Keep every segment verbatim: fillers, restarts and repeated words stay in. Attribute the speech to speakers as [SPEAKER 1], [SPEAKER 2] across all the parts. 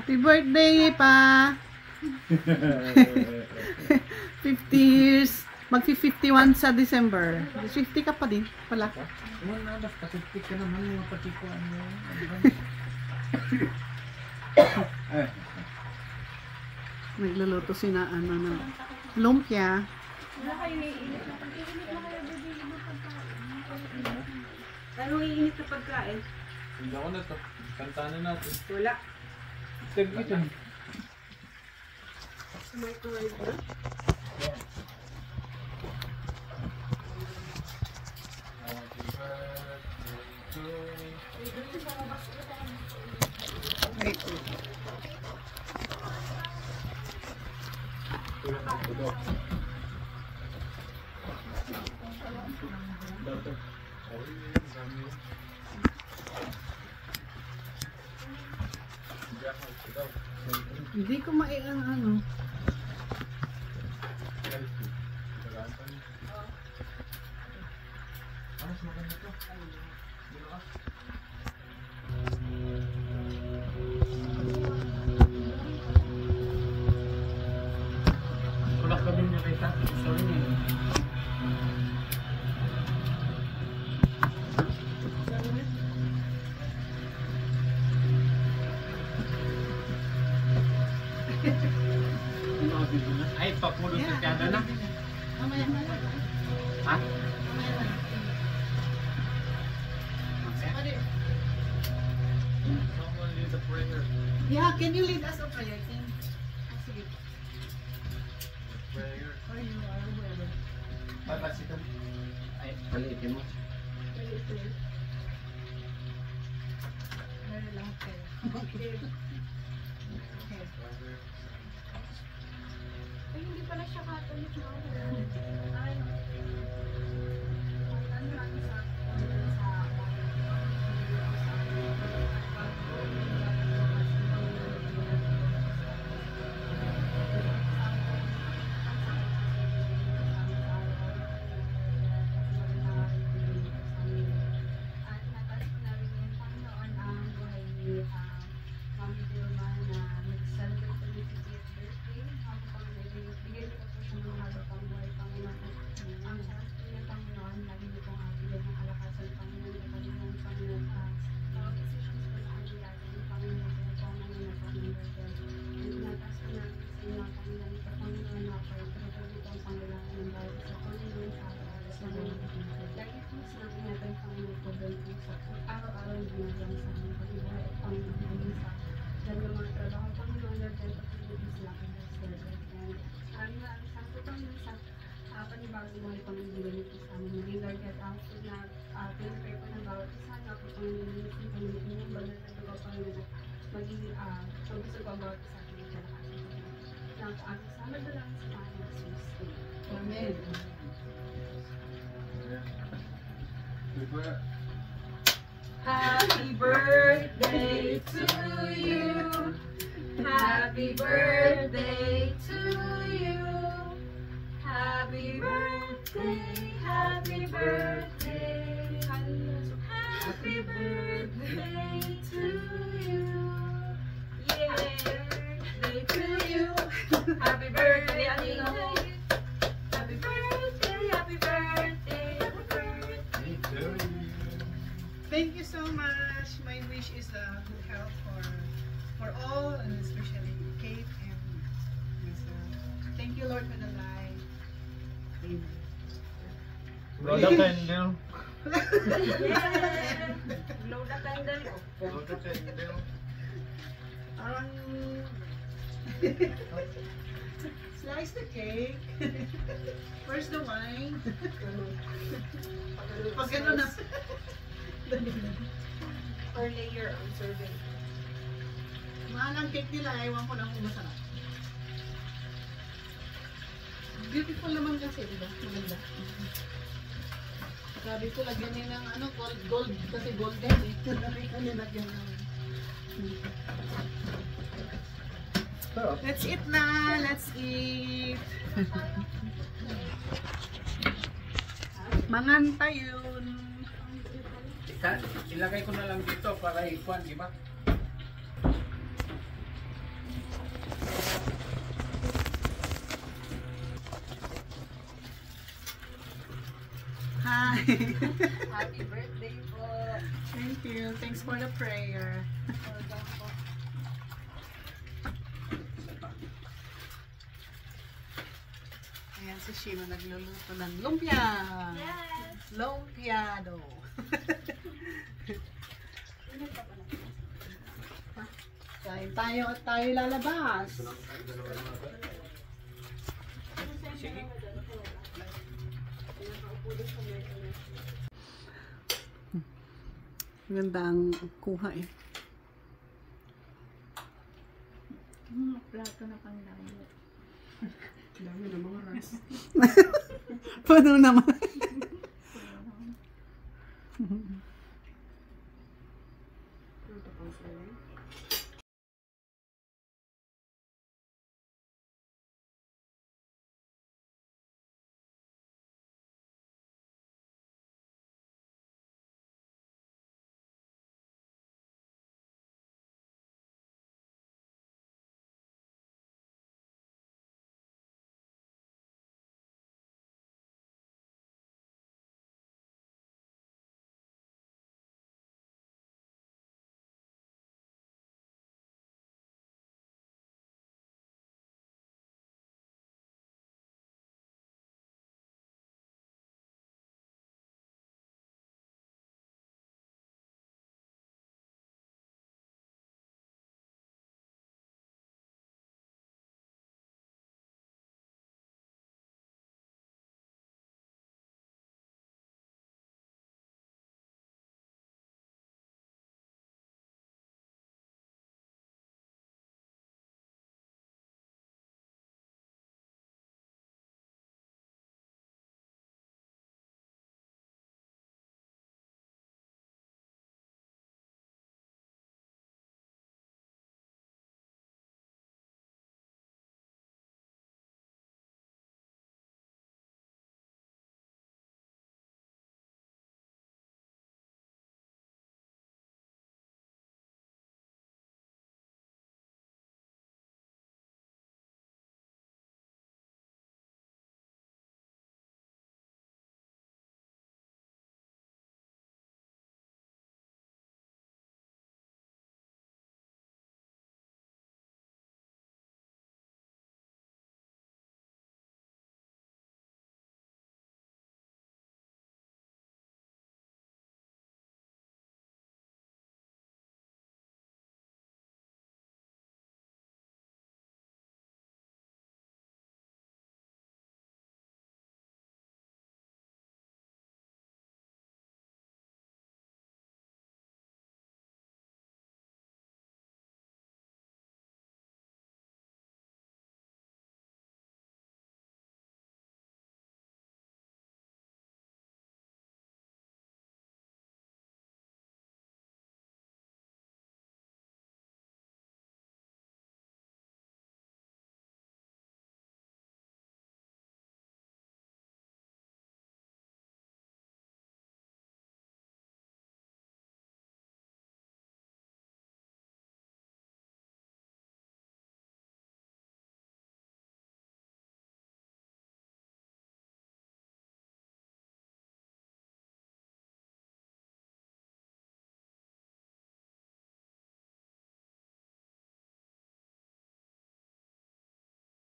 [SPEAKER 1] Happy birthday pa! fifty years. Mag-fifty-one sa December. fifty ka pa din pala.
[SPEAKER 2] Wala, basta fifty ka naman yung pati ko ano.
[SPEAKER 1] Nagluluto si na ano na lumpia.
[SPEAKER 3] Wala kayo iinit na pagkain. Anong iinit na pagkain?
[SPEAKER 2] Hindi ako na to. Kantanan natin.
[SPEAKER 3] Wala.
[SPEAKER 2] Save ito.
[SPEAKER 3] Sa microwave ba?
[SPEAKER 1] Wait. Hindi ko maiang ano.
[SPEAKER 2] Kulak ka din niya kita. Sorry niya. Ay, papulo sa tiyada na.
[SPEAKER 1] Mamaya na.
[SPEAKER 2] Ha?
[SPEAKER 1] Mamaya na.
[SPEAKER 2] Someone lead the prayer.
[SPEAKER 1] Yeah, can you lead us a prayer, King? Ah, sige.
[SPEAKER 2] Prayer.
[SPEAKER 1] Or you or whoever.
[SPEAKER 2] Papasitan. Ay, palitin mo.
[SPEAKER 1] Meron lang kayo. Okay. Okay.
[SPEAKER 3] Ay, hindi pala siya Catholic na ako. Ay, ano lang sa araw-araw ginagawa sa amin pag-ibuhay at Panginoon sa dahil ng mga trabaho Panginoon na dahil pag-ibig sila ang Lord. And ang ang sa Panginoon sa uh, panibagong buhay Panginoon nito sa amin. Maging Lord at ang na uh, pinapray ko ng bawat isa na po Panginoon nito sa Panginoon ng banal na dugo Panginoon maging uh, pag-gusto ko ang bawat isa ng kalakasan. Na ang aming sama dalang sa Panginoon Jesus.
[SPEAKER 1] Amen.
[SPEAKER 3] Happy birthday to you. Happy birthday to you. Happy birthday, happy birthday. Happy birthday to you. Yay! Birthday to you. Happy birthday, Anino. Happy birthday, happy birthday, happy birthday to you.
[SPEAKER 1] Thank you so much. My wish is uh, good health for for all, and especially Kate and myself. Thank you, Lord, for the life. Amen.
[SPEAKER 2] Blow the candle.
[SPEAKER 3] Yeah! Blow the candle.
[SPEAKER 2] Blow the candle.
[SPEAKER 1] Um, slice the cake. Where's the wine? Pag ano na.
[SPEAKER 3] Or layer on serving.
[SPEAKER 1] Mahal ang cake nila, ewan ko lang kung masarap. Beautiful naman kasi, diba? Maganda. Sabi ko, lagyan nila ng ano, gold, gold, kasi golden eh. Sabi ko, nilagyan ng... Let's eat na! Let's eat! Manganta yun!
[SPEAKER 2] Ilagay ko na lang dito para ikuan, di ba?
[SPEAKER 3] Happy birthday po.
[SPEAKER 1] Thank you. Thanks for the prayer.
[SPEAKER 3] Welcome po.
[SPEAKER 1] Ayan si Shima nagluluto ng lumpia.
[SPEAKER 3] Yes!
[SPEAKER 1] Lumpiado. Kain tayo at tayo lalabas.
[SPEAKER 2] Sige.
[SPEAKER 1] Ganda ang kuha eh.
[SPEAKER 3] Hmm, plato na pang diet.
[SPEAKER 1] Dami na mga rice. Paano naman?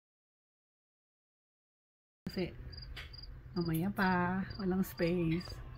[SPEAKER 1] Kasi mamaya pa, walang space.